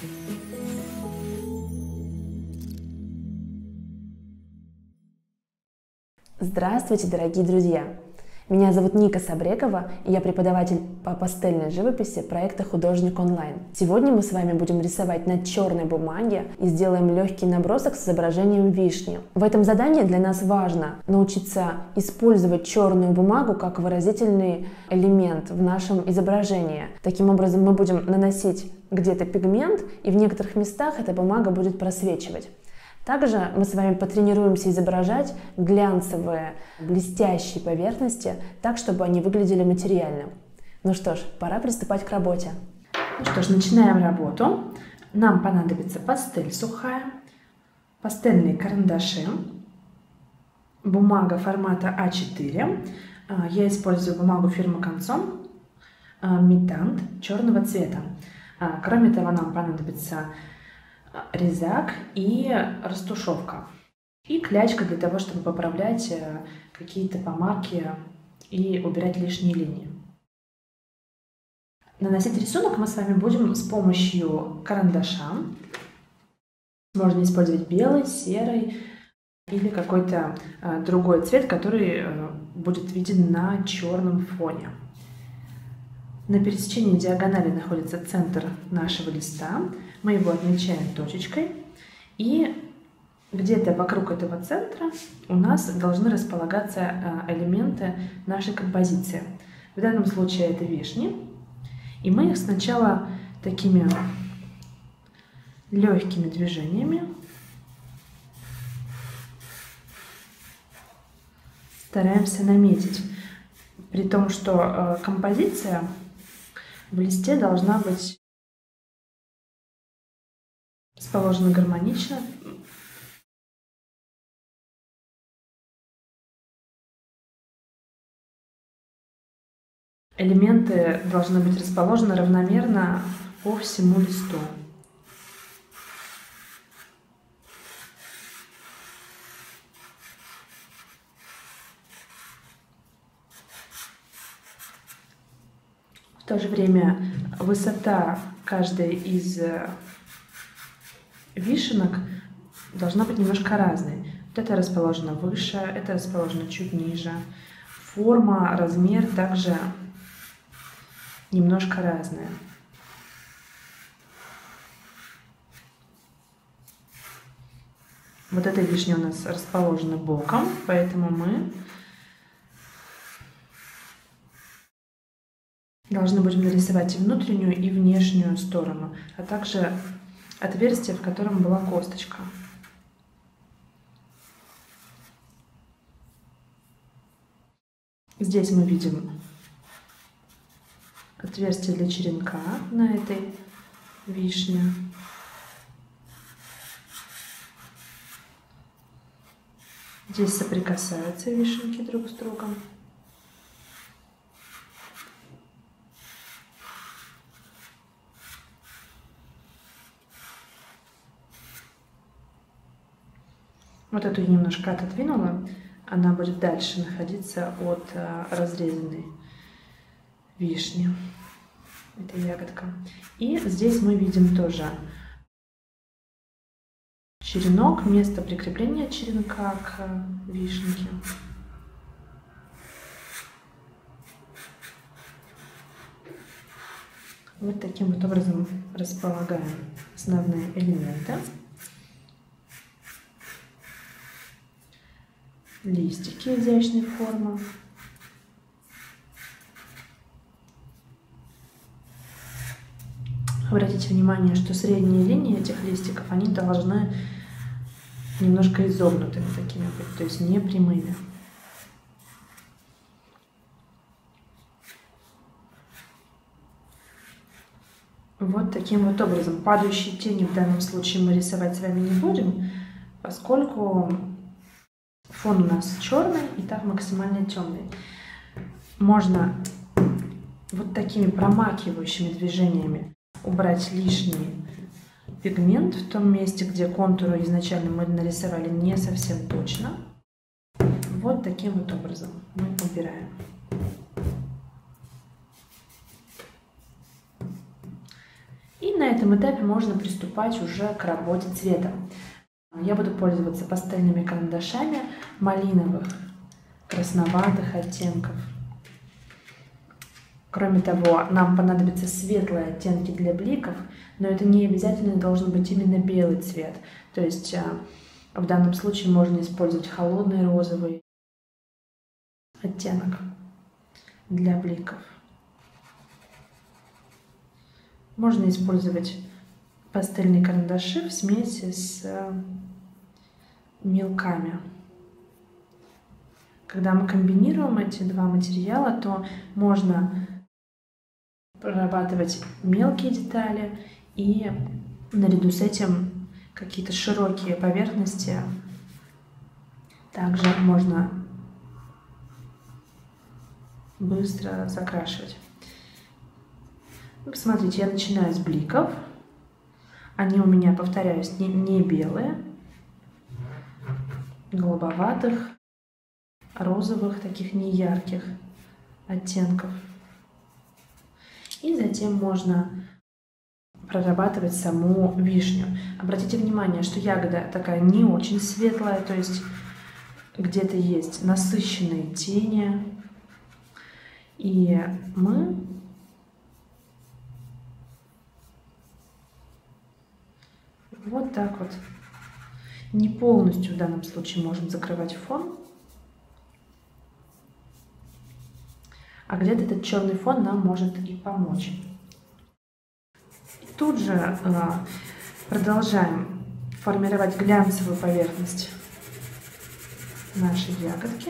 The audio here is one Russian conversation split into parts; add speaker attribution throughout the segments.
Speaker 1: Здравствуйте, дорогие друзья! Меня зовут Ника Сабрекова, и я преподаватель по пастельной живописи проекта «Художник онлайн». Сегодня мы с вами будем рисовать на черной бумаге и сделаем легкий набросок с изображением вишни. В этом задании для нас важно научиться использовать черную бумагу как выразительный элемент в нашем изображении. Таким образом, мы будем наносить где-то пигмент, и в некоторых местах эта бумага будет просвечивать. Также мы с вами потренируемся изображать глянцевые, блестящие поверхности так, чтобы они выглядели материально. Ну что ж, пора приступать к работе. Ну что ж, начинаем работу. Нам понадобится пастель сухая, пастельные карандаши, бумага формата А4. Я использую бумагу фирмы Canson, метант черного цвета. Кроме того, нам понадобится резак и растушевка. И клячка для того, чтобы поправлять какие-то помарки и убирать лишние линии. Наносить рисунок мы с вами будем с помощью карандаша. Можно использовать белый, серый или какой-то другой цвет, который будет виден на черном фоне. На пересечении диагонали находится центр нашего листа. Мы его отмечаем точечкой. И где-то вокруг этого центра у нас должны располагаться элементы нашей композиции. В данном случае это вишни. И мы их сначала такими легкими движениями стараемся наметить. При том, что композиция в листе должна быть расположена гармонично. Элементы должны быть расположены равномерно по всему листу. В то же время высота каждой из вишенок должна быть немножко разной. Вот это расположено выше, это расположено чуть ниже. Форма, размер также немножко разная. Вот эта вишня у нас расположена боком, поэтому мы должны будем нарисовать и внутреннюю, и внешнюю сторону, а также отверстие, в котором была косточка. Здесь мы видим отверстие для черенка на этой вишне. Здесь соприкасаются вишенки друг с другом. Вот эту я немножко отодвинула, она будет дальше находиться от разрезанной вишни. Это ягодка. И здесь мы видим тоже черенок, место прикрепления черенка к вишенке. Вот таким вот образом располагаем основные элементы. Листики изящной формы. Обратите внимание, что средние линии этих листиков, они должны немножко изогнутыми такими быть, то есть не прямыми. Вот таким вот образом. Падающие тени в данном случае мы рисовать с вами не будем, поскольку фон у нас черный и так максимально темный. Можно вот такими промакивающими движениями убрать лишний пигмент в том месте, где контуры изначально мы нарисовали не совсем точно. Вот таким вот образом мы убираем. И на этом этапе можно приступать уже к работе цветом. Я буду пользоваться пастельными карандашами малиновых, красноватых оттенков. Кроме того, нам понадобятся светлые оттенки для бликов, но это не обязательно должен быть именно белый цвет. То есть в данном случае можно использовать холодный розовый оттенок для бликов. Можно использовать пастельные карандаши в смеси с мелками. Когда мы комбинируем эти два материала, то можно прорабатывать мелкие детали и наряду с этим какие-то широкие поверхности также можно быстро закрашивать. Посмотрите, я начинаю с бликов. Они у меня, повторяюсь, не белые, голубоватых, розовых, таких неярких оттенков. И затем можно прорабатывать саму вишню. Обратите внимание, что ягода такая не очень светлая, то есть где-то есть насыщенные тени. И мы вот так вот, не полностью в данном случае можем закрывать фон, а где-то этот черный фон нам может и помочь. И тут же продолжаем формировать глянцевую поверхность нашей ягодки.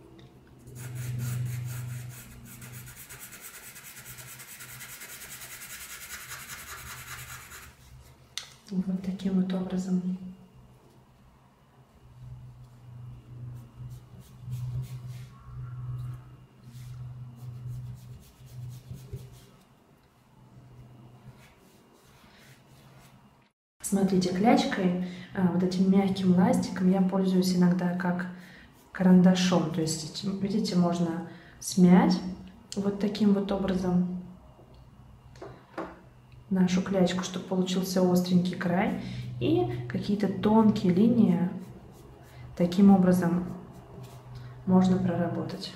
Speaker 1: Вот таким вот образом. Смотрите, клячкой, вот этим мягким ластиком я пользуюсь иногда как карандашом. То есть, видите, можно смять вот таким вот образом нашу клячку, чтобы получился остренький край, и какие-то тонкие линии таким образом можно проработать.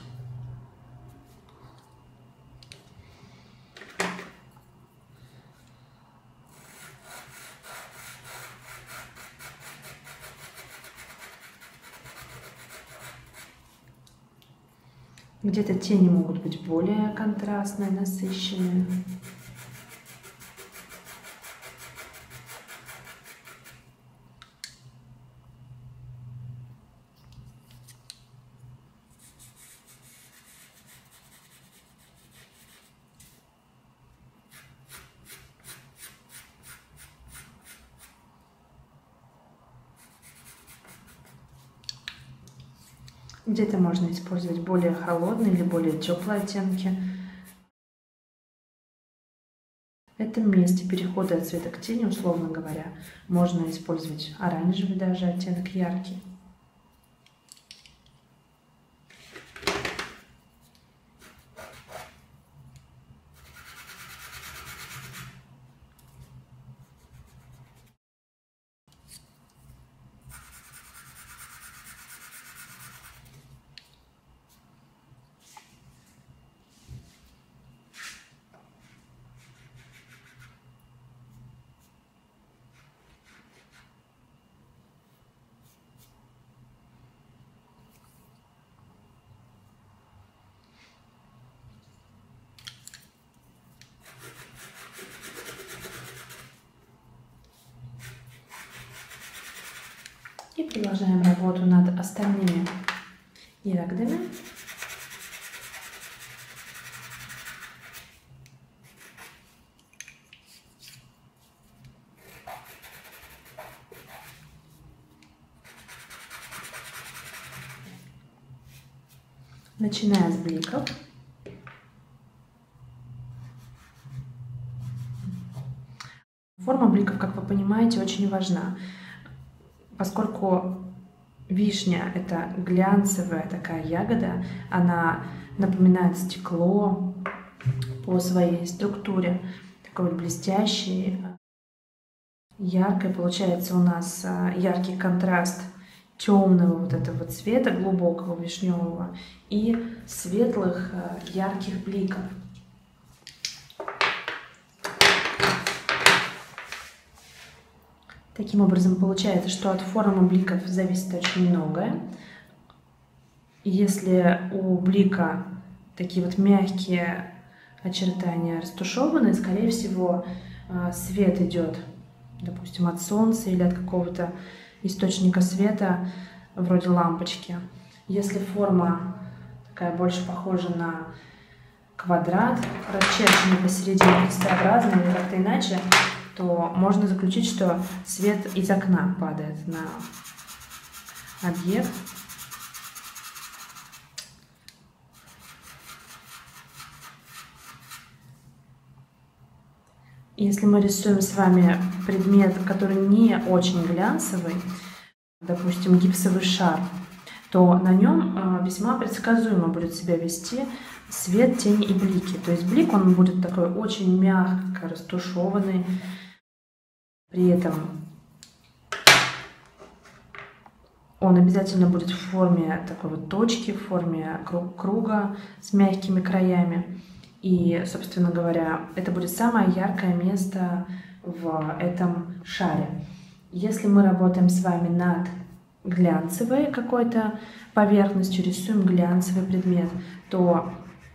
Speaker 1: Где-то тени могут быть более контрастные, насыщенные. Где-то можно использовать более холодные или более теплые оттенки. В этом месте перехода от цвета к тени, условно говоря, можно использовать оранжевый даже оттенок, яркий. И продолжаем работу над остальными ягодами. Начиная с бликов. Форма бликов, как вы понимаете, очень важна. Поскольку вишня – это глянцевая такая ягода, она напоминает стекло по своей структуре, такой вот блестящий, яркой. Получается у нас яркий контраст темного вот этого цвета, глубокого вишневого, и светлых ярких бликов. Таким образом, получается, что от формы бликов зависит очень многое. Если у блика такие вот мягкие очертания растушеваны, скорее всего, свет идет, допустим, от солнца или от какого-то источника света, вроде лампочки. Если форма такая больше похожа на квадрат, расчерченный посередине, крестообразный или как-то иначе, то можно заключить, что свет из окна падает на объект. Если мы рисуем с вами предмет, который не очень глянцевый, допустим, гипсовый шар, то на нем весьма предсказуемо будет себя вести свет, тени и блики. То есть блик, он будет такой очень мягко растушеванный, при этом он обязательно будет в форме такой вот точки, в форме круга с мягкими краями. И, собственно говоря, это будет самое яркое место в этом шаре. Если мы работаем с вами над глянцевой какой-то поверхностью, рисуем глянцевый предмет, то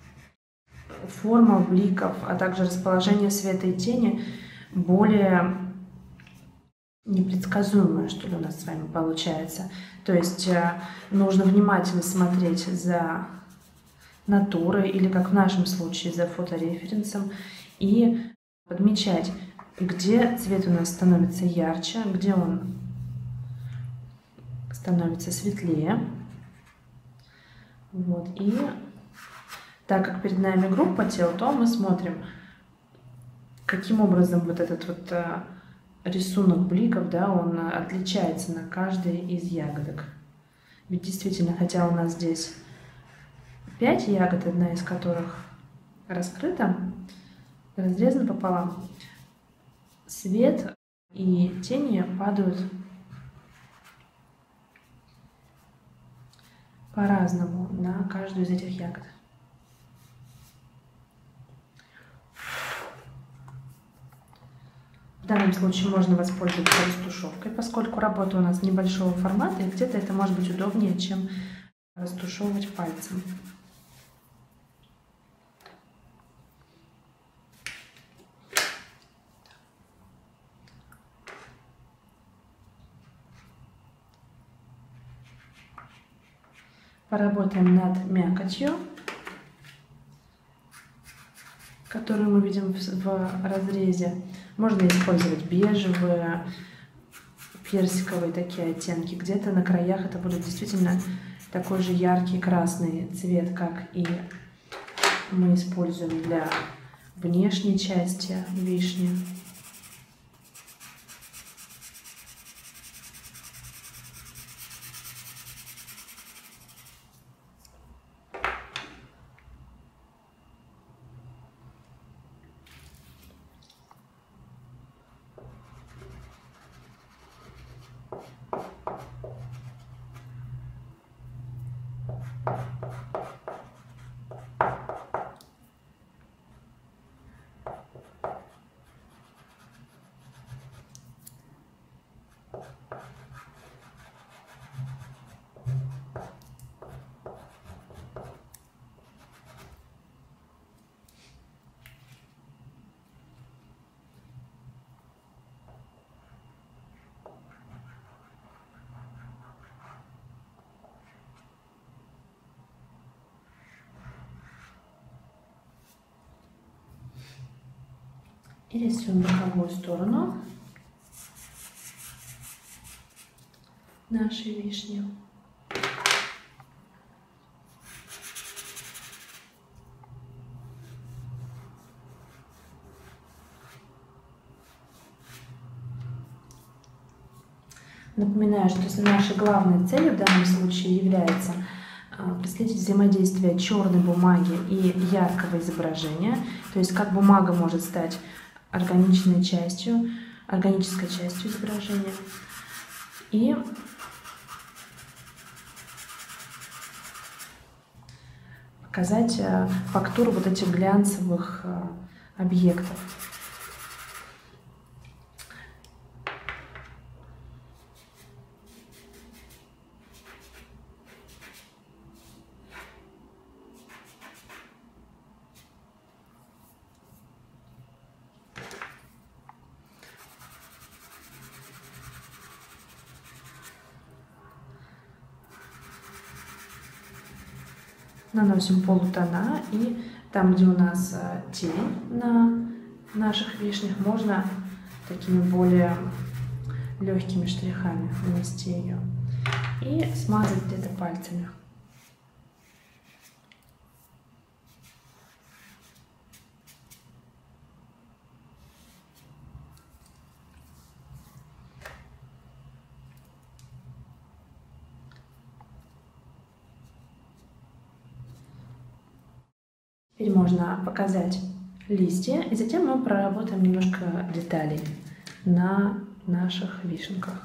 Speaker 1: форма бликов, а также расположение света и тени более непредсказуемое, что ли, у нас с вами получается. То есть нужно внимательно смотреть за натурой или, как в нашем случае, за фотореференсом и подмечать, где цвет у нас становится ярче, где он становится светлее. Вот. И так как перед нами группа тел, то мы смотрим, каким образом вот этот вот рисунок бликов, да, он отличается на каждой из ягодок. Ведь действительно, хотя у нас здесь 5 ягод, одна из которых раскрыта, разрезана пополам, свет и тени падают по-разному на каждую из этих ягод. В данном случае можно воспользоваться растушевкой, поскольку работа у нас небольшого формата, и где-то это может быть удобнее, чем растушевывать пальцем. Поработаем над мякотью, которую мы видим в разрезе. Можно использовать бежевые, персиковые такие оттенки. Где-то на краях это будет действительно такой же яркий красный цвет, как и мы используем для внешней части вишни. И рисуем боковую сторону нашей вишни. Напоминаю, что нашей главной целью в данном случае является проследить взаимодействие черной бумаги и яркого изображения, то есть как бумага может стать органичной частью органической частью изображения. И показать фактуру вот этих глянцевых объектов. Наносим полутона, и там, где у нас тень на наших вишнях, можно такими более легкими штрихами нанести ее и смазать где-то пальцами. Теперь можно показать листья, и затем мы проработаем немножко деталей на наших вишенках.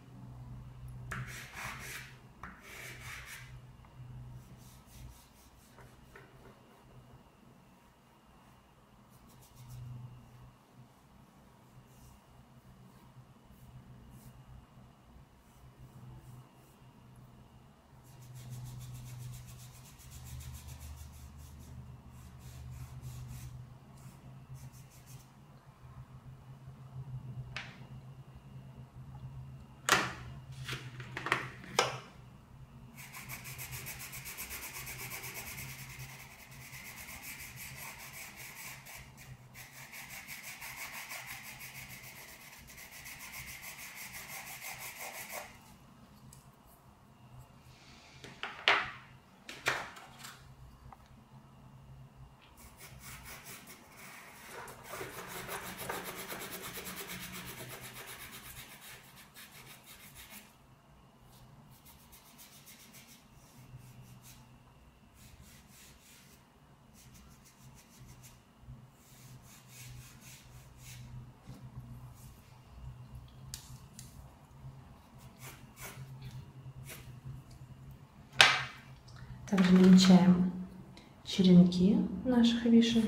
Speaker 1: Также намечаем черенки наших вишен.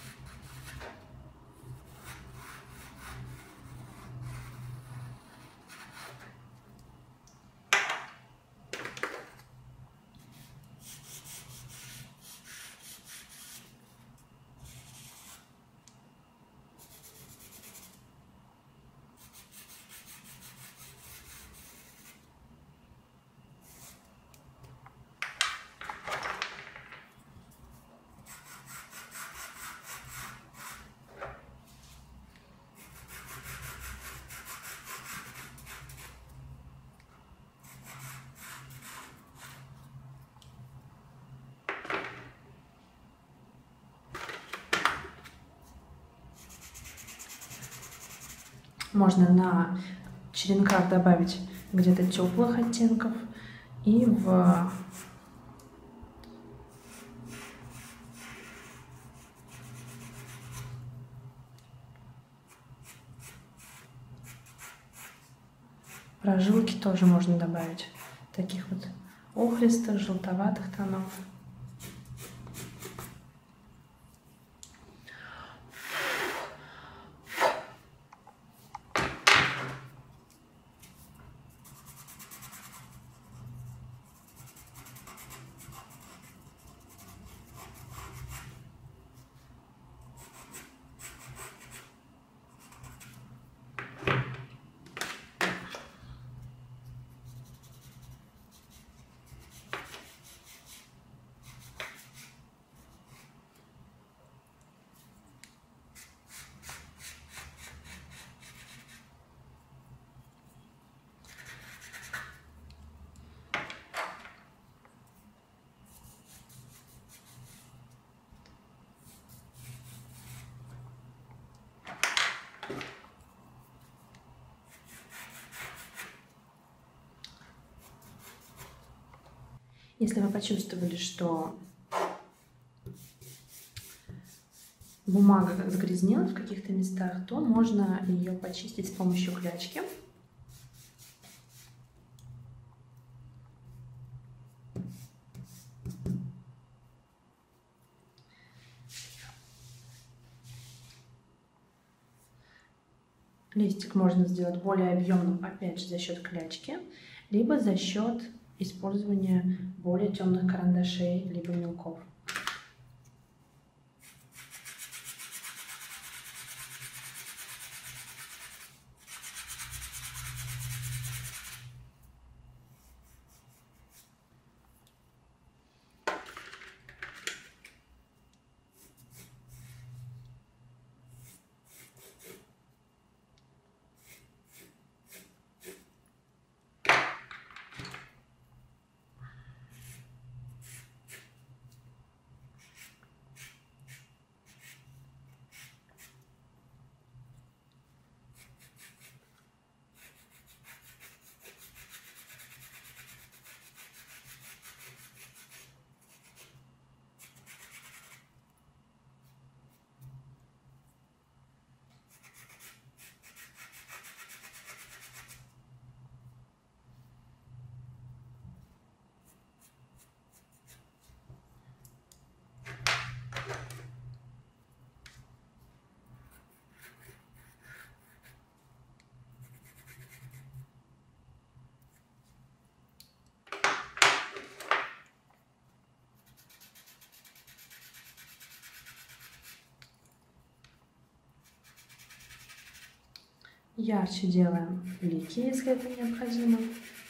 Speaker 1: Можно на черенках добавить где-то теплых оттенков и в прожилки тоже можно добавить таких вот охристых, желтоватых тонов. Если вы почувствовали, что бумага как загрязнилась в каких-то местах, то можно ее почистить с помощью клячки. Листик можно сделать более объемным, опять же, за счет клячки, либо за счет использования более темных карандашей, либо мелков. Ярче делаем лики, если это необходимо.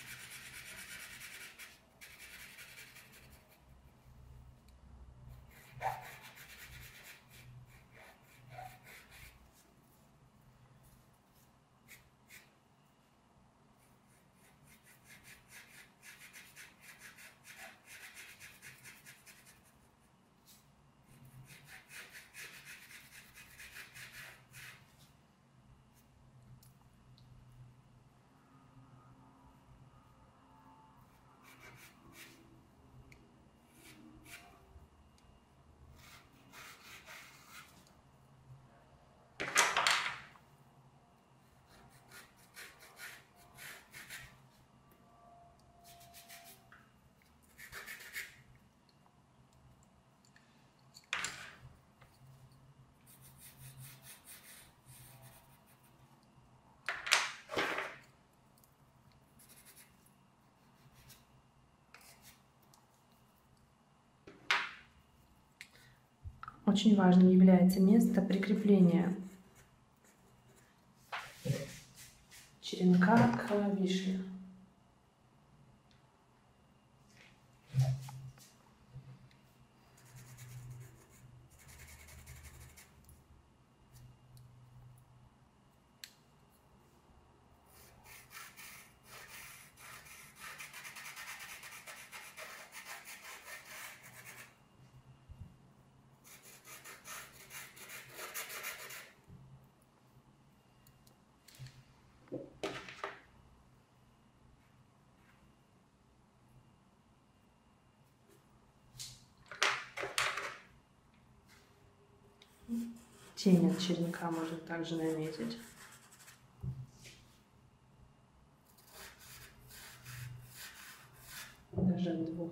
Speaker 1: Очень важным является место прикрепления черенка к вишне. Тень от черенка можно также наметить. Даже от двух.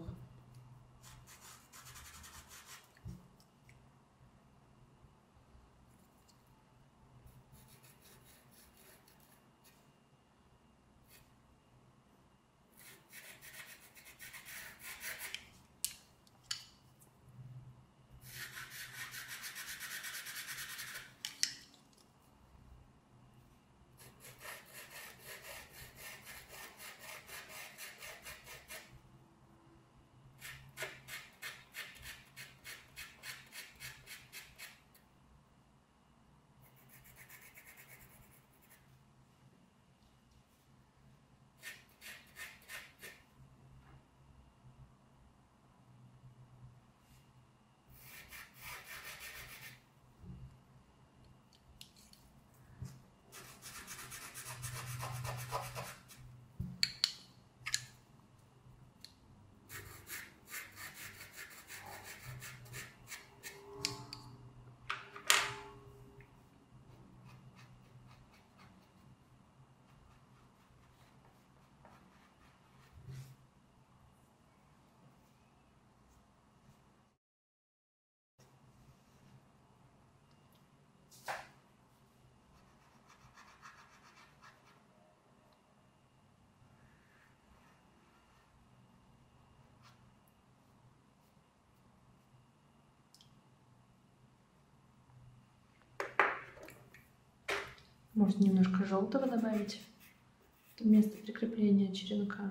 Speaker 2: Можно немножко желтого добавить вместо прикрепления черенка.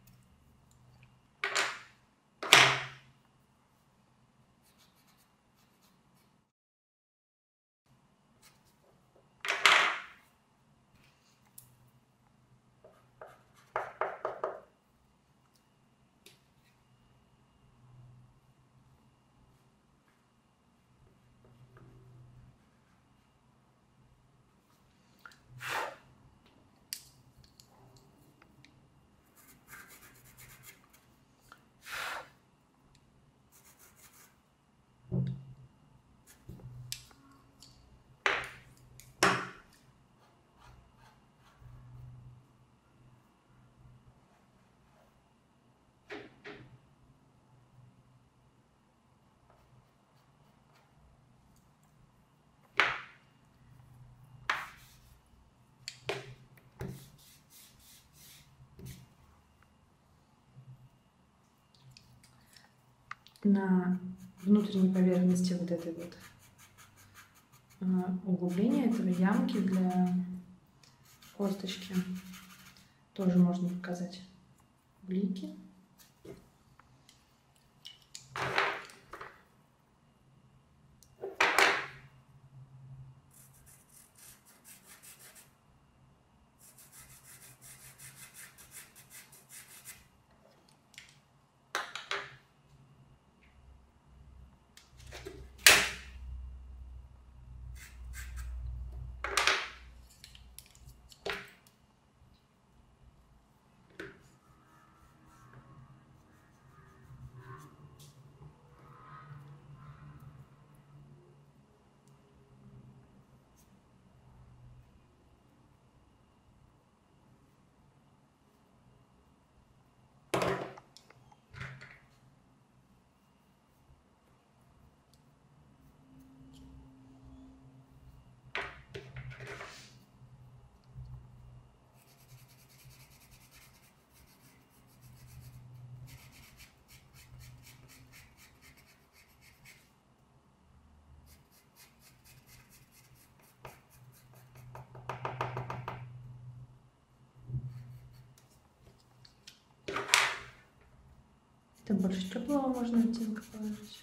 Speaker 2: На внутренней поверхности вот этой вот углубления этого ямки для косточки тоже можно показать блики. Это больше теплого можно оттенка положить.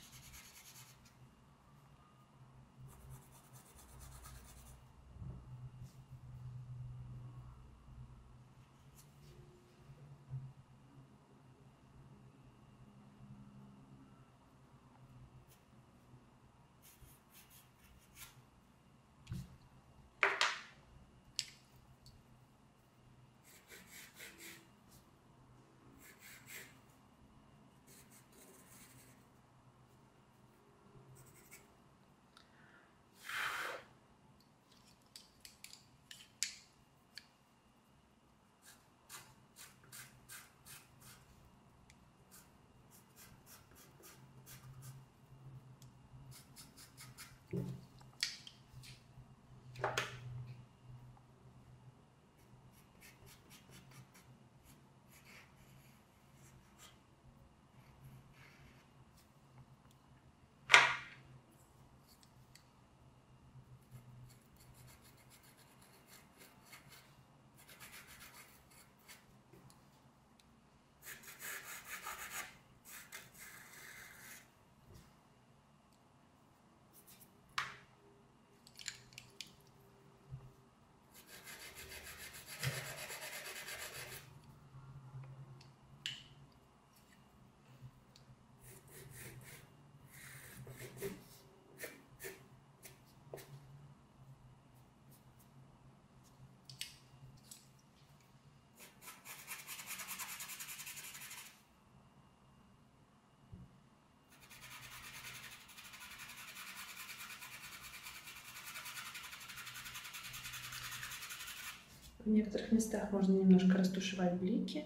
Speaker 2: В некоторых местах можно немножко растушевать блики.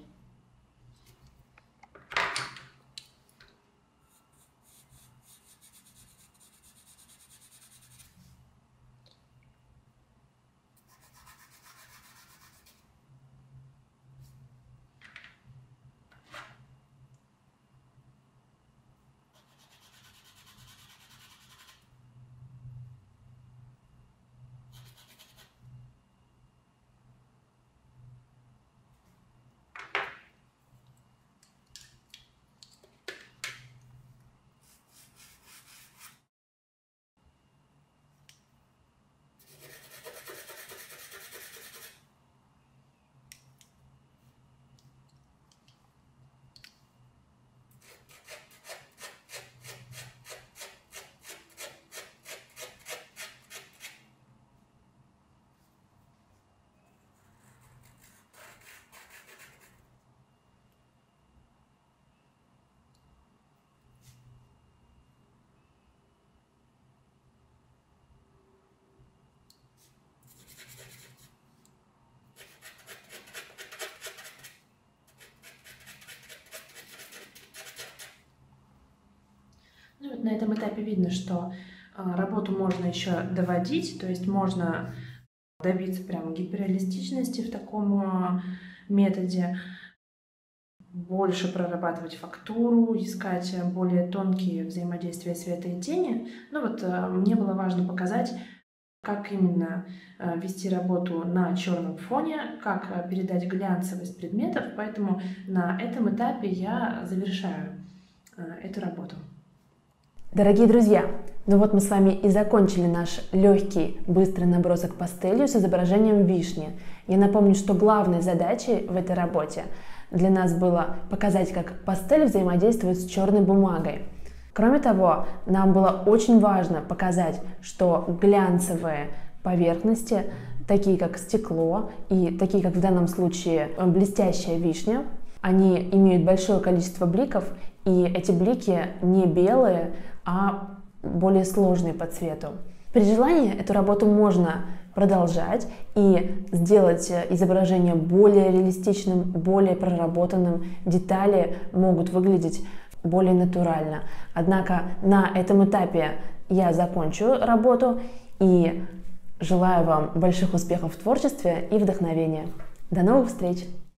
Speaker 2: этом этапе видно, что работу можно еще доводить, то есть можно добиться прямо гиперреалистичности в таком методе, больше прорабатывать фактуру, искать более тонкие взаимодействия света и тени. Ну вот мне было важно показать, как именно вести работу на черном фоне, как передать глянцевость предметов, поэтому на этом этапе я завершаю эту работу.
Speaker 1: Дорогие друзья, ну вот мы с вами и закончили наш легкий, быстрый набросок пастелью с изображением вишни. Я напомню, что главной задачей в этой работе для нас было показать, как пастель взаимодействует с черной бумагой. Кроме того, нам было очень важно показать, что глянцевые поверхности, такие как стекло и такие как в данном случае блестящая вишня, они имеют большое количество бликов, и эти блики не белые, а более сложные по цвету. При желании эту работу можно продолжать и сделать изображение более реалистичным, более проработанным. Детали могут выглядеть более натурально. Однако на этом этапе я закончу работу и желаю вам больших успехов в творчестве и вдохновения. До новых встреч!